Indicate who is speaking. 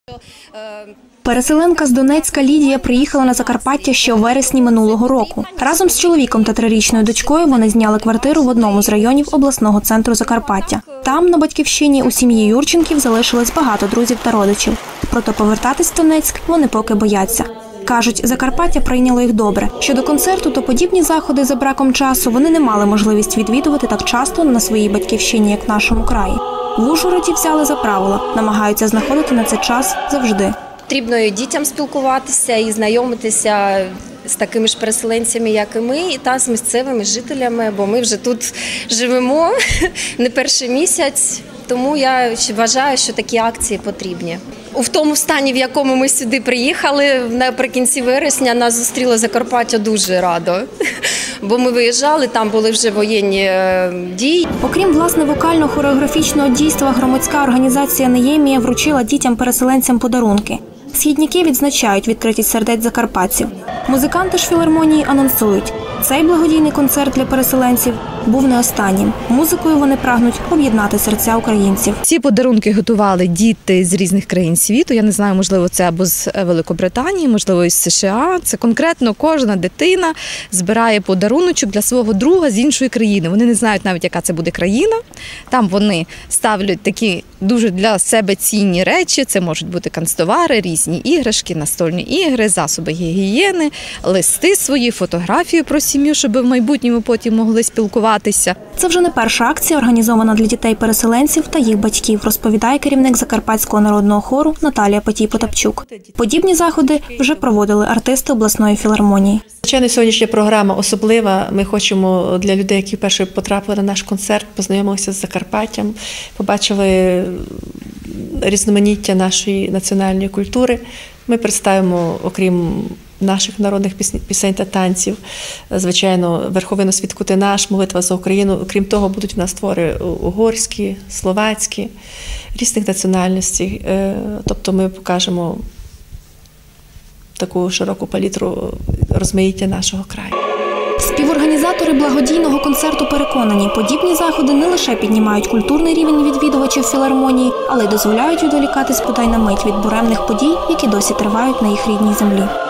Speaker 1: Переселенка з Донецька Лідія приїхала на Закарпаття ще у вересні минулого року. Разом з чоловіком та 3-річною дочкою вони зняли квартиру в одному з районів обласного центру Закарпаття. Там, на батьківщині, у сім'ї Юрченків залишилось багато друзів та родичів. Проте повертатись в Донецьк вони поки бояться. Кажуть, Закарпаття прийняло їх добре. Щодо концерту, то подібні заходи за браком часу вони не мали можливість відвідувати так часто на своїй батьківщині, як в нашому краї. В Ужгороді взяли за правило, намагаються знаходити на це час завжди.
Speaker 2: Потрібно і дітям спілкуватися і знайомитися з такими ж переселенцями, як і ми, та з місцевими жителями, бо ми вже тут живемо не перший місяць, тому я вважаю, що такі акції потрібні. У тому стані, в якому ми сюди приїхали, наприкінці вересня нас зустріло Закарпаття дуже радо, бо ми виїжджали, там були вже воєнні дії.
Speaker 1: Окрім, власне, вокально-хореографічного дійства, громадська організація «Неємія» вручила дітям-переселенцям подарунки. Східняки відзначають відкритість сердець закарпатців. Музиканти ж філармонії анонсують, цей благодійний концерт для переселенців був не останнім. Музикою вони прагнуть об'єднати серця українців.
Speaker 3: Ці подарунки готували діти з різних країн світу. Я не знаю, можливо, це або з Великобританії, можливо, із США. Це конкретно кожна дитина збирає подаруночок для свого друга з іншої країни. Вони не знають навіть, яка це буде країна. Там вони ставлять такі дуже для себе цінні речі. Це можуть бути канцтовари, різні іграшки, настольні ігри, засоби гігієни, листи свої, фотографії про сім'ю, щоб в майбутньому потім могли спілкуватися.
Speaker 1: Це вже не перша акція, організована для дітей-переселенців та їх батьків, розповідає керівник Закарпатського народного хору Наталія Потапчук. Подібні заходи вже проводили артисти обласної філармонії.
Speaker 4: Звичайно, сьогоднішня програма особлива. Ми хочемо для людей, які вперше потрапили на наш концерт, познайомилися з Закарпаттям, побачили різноманіття нашої національної культури. Ми представимо, окрім наших народних пісень та танців, звичайно, верховину світку наш, молитва за Україну. Крім того, будуть в нас твори угорські, словацькі, різних національностей. Тобто ми покажемо таку широку палітру розмаїття нашого краю.
Speaker 1: Співорганізатори благодійного концерту переконані, подібні заходи не лише піднімають культурний рівень відвідувачів філармонії, але й дозволяють відволікатись бодай на мить від буремних подій, які досі тривають на їх рідній землі.